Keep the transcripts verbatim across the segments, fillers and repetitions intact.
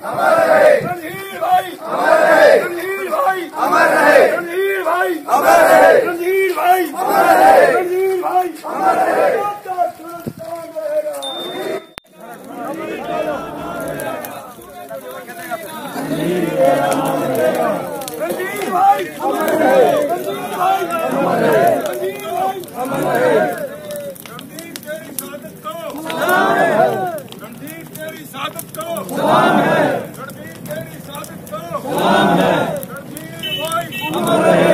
अमर रहे, रणधीर भाई अमर रहे, रणधीर भाई अमर रहे, रणधीर भाई अमर रहे, रणधीर भाई अमर रहे, रणधीर भाई अमर रहे। रणधीर भाई अमर रहे, रणधीर भाई अमर रहे, रणधीर भाई अमर रहे। रणधीर तेरी शहादत को सलाम है, रणधीर तेरी शहादत को सलाम है, रणधीर तेरी शहादत को सलाम है, रणधीर भाई अमर रहे।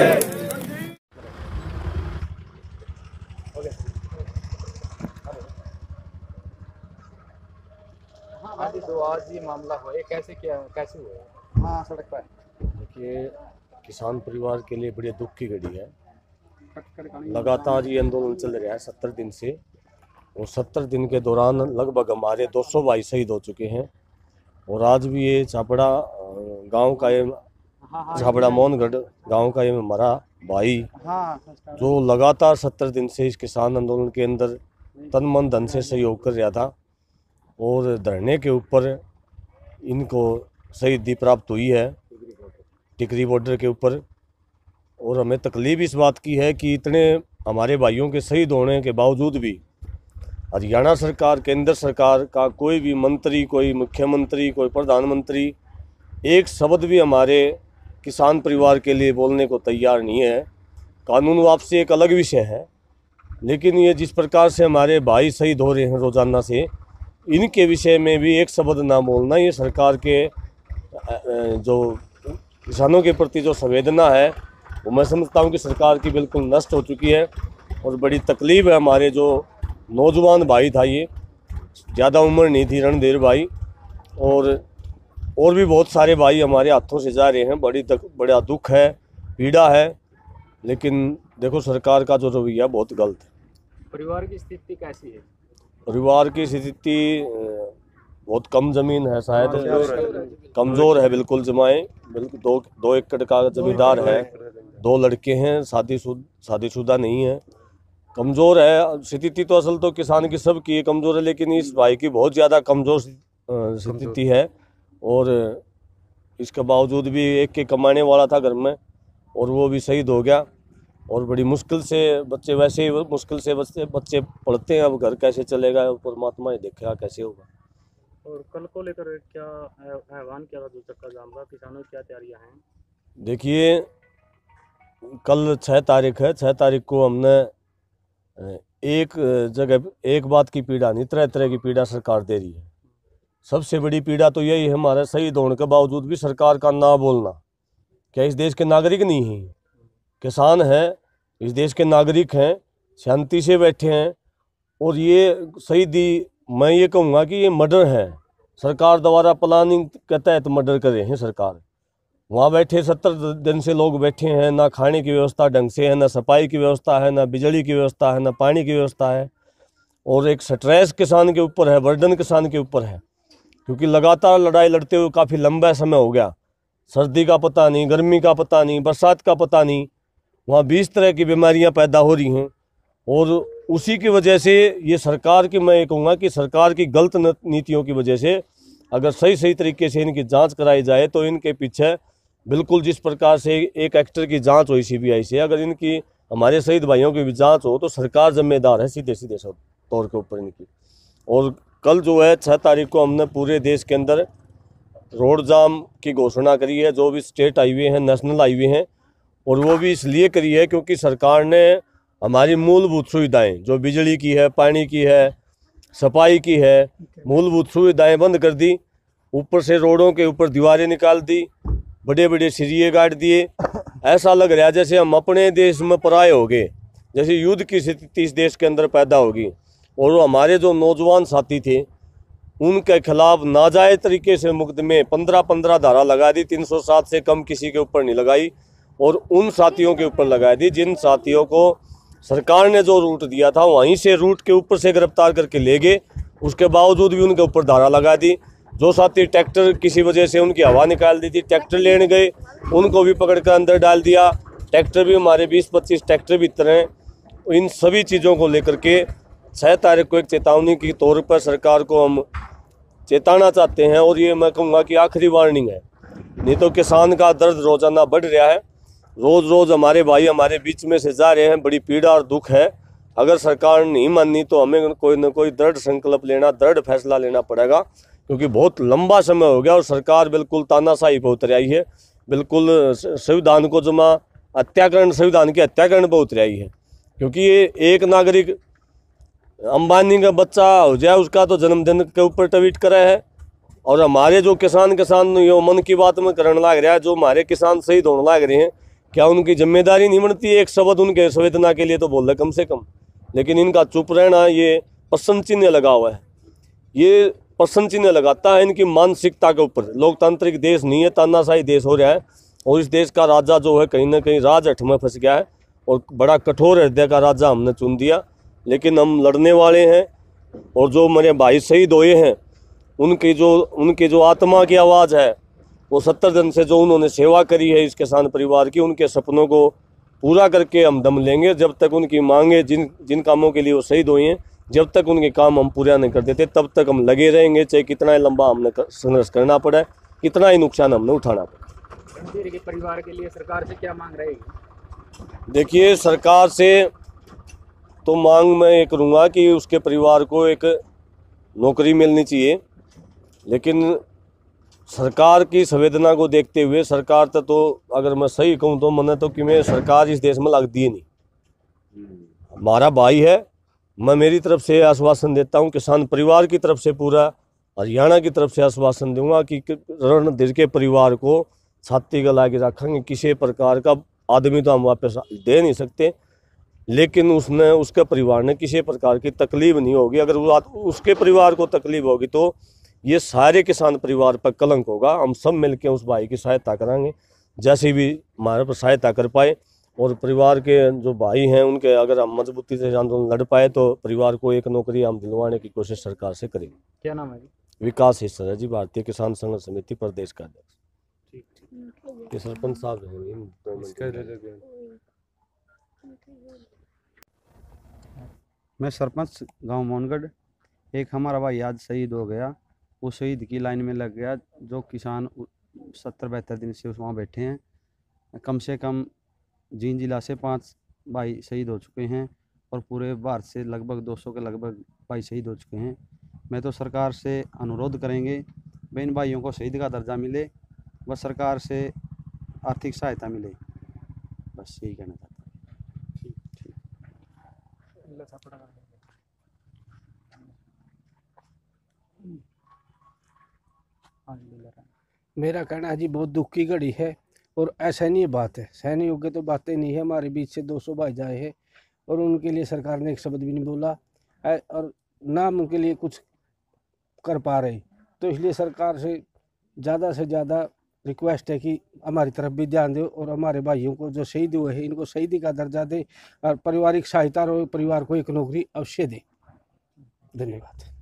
आज तो आज ये मामला हुआ, ये कैसे क्या कैसे हुआ? हाँ, सड़क पर देखिए, किसान परिवार के लिए बड़ी दुख की घड़ी है। लगातार ये आंदोलन चल रहा है सत्तर दिन से, और सत्तर दिन के दौरान लगभग हमारे दो सौ भाई शहीद हो चुके हैं। और आज भी ये छापड़ा गांव का ये छापड़ा मोहनगढ़ गांव का ये हमारा भाई जो लगातार सत्तर दिन से इस किसान आंदोलन के अंदर तन मन धन से सहयोग कर रहा था, और धरने के ऊपर इनको शहीदी प्राप्त हुई है टिकरी बॉर्डर के ऊपर। और हमें तकलीफ इस बात की है कि इतने हमारे भाइयों के शहीद होने के बावजूद भी हरियाणा सरकार, केंद्र सरकार का कोई भी मंत्री, कोई मुख्यमंत्री, कोई प्रधानमंत्री एक शब्द भी हमारे किसान परिवार के लिए बोलने को तैयार नहीं है। कानून वापसी एक अलग विषय है, लेकिन ये जिस प्रकार से हमारे भाई शहीद हो रहे हैं रोज़ाना से, इनके विषय में भी एक शब्द ना बोलना, ये सरकार के जो किसानों के प्रति जो संवेदना है वो मैं समझता हूँ कि सरकार की बिल्कुल नष्ट हो चुकी है। और बड़ी तकलीफ है। हमारे जो नौजवान भाई था, ये ज़्यादा उम्र नहीं थी रणधीर भाई, और और भी बहुत सारे भाई हमारे हाथों से जा रहे हैं। बड़ी तक, बड़ा दुख है, पीड़ा है, लेकिन देखो सरकार का जो रवैया बहुत गलत है। परिवार की स्थिति कैसी है? परिवार की स्थिति बहुत कम ज़मीन है, शायद कमज़ोर है, बिल्कुल जमाए बिल्कुल दो दो एकड़ का जमींदार है, दो लड़के हैं, शादीशुदा शादीशुदा नहीं है, कमज़ोर है। स्थिति तो असल तो किसान की सब की कमज़ोर है, लेकिन इस भाई की बहुत ज़्यादा कमज़ोर स्थिति है। और इसके बावजूद भी एक के कमाने वाला था घर में, और वो भी शहीद हो गया। और बड़ी मुश्किल से बच्चे, वैसे ही मुश्किल से बच्चे बच्चे पढ़ते हैं, अब घर कैसे चलेगा परमात्मा ही देखेगा कैसे होगा। और कल को लेकर क्या आह्वान किया था दो चक्का जाम का? किसानों की क्या तैयारियां हैं? देखिए, कल छः तारीख है, छः तारीख को हमने एक जगह एक बात की पीड़ा नहीं, तरह तरह की पीड़ा सरकार दे रही है। सबसे बड़ी पीड़ा तो यही है हमारे शहीद होने के बावजूद भी सरकार का ना बोलना। क्या इस देश के नागरिक नहीं हैं? किसान हैं, इस देश के नागरिक हैं, शांति से बैठे हैं, और ये शहीदी मैं ये कहूँगा कि ये मर्डर है, सरकार द्वारा प्लानिंग के तहत मर्डर कर रहे हैं सरकार। वहाँ बैठे सत्तर दिन से लोग बैठे हैं, ना खाने की व्यवस्था ढंग से है, ना सफाई की व्यवस्था है, ना बिजली की व्यवस्था है, ना पानी की व्यवस्था है। और एक स्ट्रेस किसान के ऊपर है, बर्डन किसान के ऊपर है, क्योंकि लगातार लड़ाई लड़ते हुए काफ़ी लंबा समय हो गया। सर्दी का पता नहीं, गर्मी का पता नहीं, बरसात का पता नहीं, वहाँ बीस तरह की बीमारियाँ पैदा हो रही हैं। और उसी की वजह से ये सरकार की, मैं ये कहूँगा कि सरकार की गलत नीतियों की वजह से अगर सही सही तरीके से इनकी जांच कराई जाए तो इनके पीछे बिल्कुल जिस प्रकार से एक एक्टर की जांच हुई सीबीआई से, अगर इनकी हमारे शहीद भाइयों की भी जांच हो तो सरकार जिम्मेदार है सीधे सीधे सब तौर के ऊपर इनकी। और कल जो है छः तारीख को हमने पूरे देश के अंदर रोड जाम की घोषणा करी है। जो भी स्टेट हाईवे हैं, नेशनल हाईवे हैं, और वो भी इसलिए करी है क्योंकि सरकार ने हमारी मूलभूत सुविधाएं जो बिजली की है, पानी की है, सफाई की है, मूलभूत सुविधाएं बंद कर दी। ऊपर से रोडों के ऊपर दीवारें निकाल दी, बड़े बड़े सिरिये गाड़ दिए। ऐसा लग रहा है जैसे हम अपने देश में पराये हो गए, जैसे युद्ध की स्थिति इस देश के अंदर पैदा होगी। और वो हमारे जो नौजवान साथी थे उनके खिलाफ नाजायज तरीके से मुकदमे पंद्रह पंद्रह धारा लगा दी, तीन सौ सात से कम किसी के ऊपर नहीं लगाई, और उन साथियों के ऊपर लगा दी जिन साथियों को सरकार ने जो रूट दिया था वहीं से रूट के ऊपर से गिरफ्तार करके ले गए। उसके बावजूद भी उनके ऊपर धारा लगा दी। जो साथी ट्रैक्टर किसी वजह से उनकी हवा निकाल दी थी, ट्रैक्टर लेने गए, उनको भी पकड़ कर अंदर डाल दिया। ट्रैक्टर भी हमारे बीस पच्चीस ट्रैक्टर भी इतने हैं। इन सभी चीज़ों को लेकर के छः तारीख को एक चेतावनी के तौर पर सरकार को हम चेताना चाहते हैं। और ये मैं कहूँगा कि आखिरी वार्निंग है, नहीं तो किसान का दर्द रोजाना बढ़ रहा है। रोज रोज हमारे भाई हमारे बीच में से जा रहे हैं, बड़ी पीड़ा और दुख है। अगर सरकार नहीं मानी तो हमें कोई न कोई दृढ़ संकल्प लेना, दृढ़ फैसला लेना पड़ेगा, क्योंकि बहुत लंबा समय हो गया और सरकार बिल्कुल तानाशाही पर उतर आई है, बिल्कुल संविधान को जमा हत्याकरण, संविधान की हत्याकरण पर उतर आई है। क्योंकि ये एक नागरिक अंबानी का बच्चा हो जाए उसका तो जन्मदिन के ऊपर ट्वीट करा है, और हमारे जो किसान किसान यो मन की बात में करने लग रहा है, जो हमारे किसान शहीद होने लग रहे हैं, क्या उनकी जिम्मेदारी नहीं बनती है एक शब्द उनके संवेदना के लिए तो बोल रहे कम से कम। लेकिन इनका चुप रहना ये प्रश्न चिन्ह लगा हुआ है, ये प्रश्न चिन्ह लगाता है इनकी मानसिकता के ऊपर। लोकतांत्रिक देश नहीं है, तानाशाही देश हो रहा है, और इस देश का राजा जो है कहीं ना कहीं राजहठ में फंस गया है, और बड़ा कठोर हृदय का राजा हमने चुन दिया। लेकिन हम लड़ने वाले हैं, और जो मेरे भाई शहीद हुए हैं उनकी जो उनकी जो आत्मा की आवाज़ है, वो सत्तर दिन से जो उन्होंने सेवा करी है इस किसान परिवार की, उनके सपनों को पूरा करके हम दम लेंगे। जब तक उनकी मांगे, जिन जिन कामों के लिए वो शहीद हुए हैं, जब तक उनके काम हम पूरा नहीं कर देते तब तक हम लगे रहेंगे, चाहे कितना ही लंबा हमने संघर्ष करना पड़े, कितना ही नुकसान हमने उठाना पड़े। रणधीर के परिवार के लिए सरकार से क्या मांग रहेगी? देखिए, सरकार से तो मांग मैं ये करूँगा कि उसके परिवार को एक नौकरी मिलनी चाहिए, लेकिन सरकार की संवेदना को देखते हुए सरकार तो, तो अगर मैं सही कहूँ तो मैंने तो कि मैं सरकार इस देश में लग दी नहीं। हमारा भाई है, मैं मेरी तरफ से आश्वासन देता हूँ, किसान परिवार की तरफ से, पूरा हरियाणा की तरफ से आश्वासन दूंगा कि रणधीर के परिवार को छाती गला के रखेंगे। किसी प्रकार का आदमी तो हम वापस दे नहीं सकते, लेकिन उसने उसके परिवार ने किसी प्रकार की तकलीफ नहीं होगी। अगर उसके परिवार को तकलीफ होगी तो ये सारे किसान परिवार पर कलंक होगा। हम सब मिलकर उस भाई की सहायता करेंगे, जैसे भी हमारे पर सहायता कर पाए, और परिवार के जो भाई हैं उनके अगर हम मजबूती से आंदोलन लड़ पाए तो परिवार को एक नौकरी हम दिलवाने की कोशिश सरकार से करेंगे। क्या नाम है जी? विकास हिस्सा है जी, भारतीय किसान संघर्ष समिति प्रदेश का अध्यक्ष। सरपंच साहब हैं। मैं सरपंच गांव मोहनगढ़। एक हमारा भाई आज शहीद हो गया, वो शहीद की लाइन में लग गया। जो किसान सत्तर बहत्तर दिन से वहाँ बैठे हैं, कम से कम जींद जिला से पाँच भाई शहीद हो चुके हैं, और पूरे भारत से लगभग दो सौ के लगभग भाई शहीद हो चुके हैं। मैं तो सरकार से अनुरोध करेंगे भाई इन भाइयों को शहीद का दर्जा मिले, बस सरकार से आर्थिक सहायता मिले, बस यही कहना चाहता हूँ। मेरा कहना है जी, बहुत दुख की घड़ी है, और ऐसा नहीं बात है, सहने योग्य तो बातें नहीं है। हमारे बीच से दो सौ भाई जाए हैं, और उनके लिए सरकार ने एक शब्द भी नहीं बोला है, और ना हम उनके लिए कुछ कर पा रहे। तो इसलिए सरकार से ज़्यादा से ज़्यादा रिक्वेस्ट है कि हमारी तरफ भी ध्यान दो, और हमारे भाइयों को जो शहीद हुए हैं इनको शहीदी का दर्जा दे, और पारिवारिक सहायता और परिवार को एक नौकरी अवश्य दे। धन्यवाद।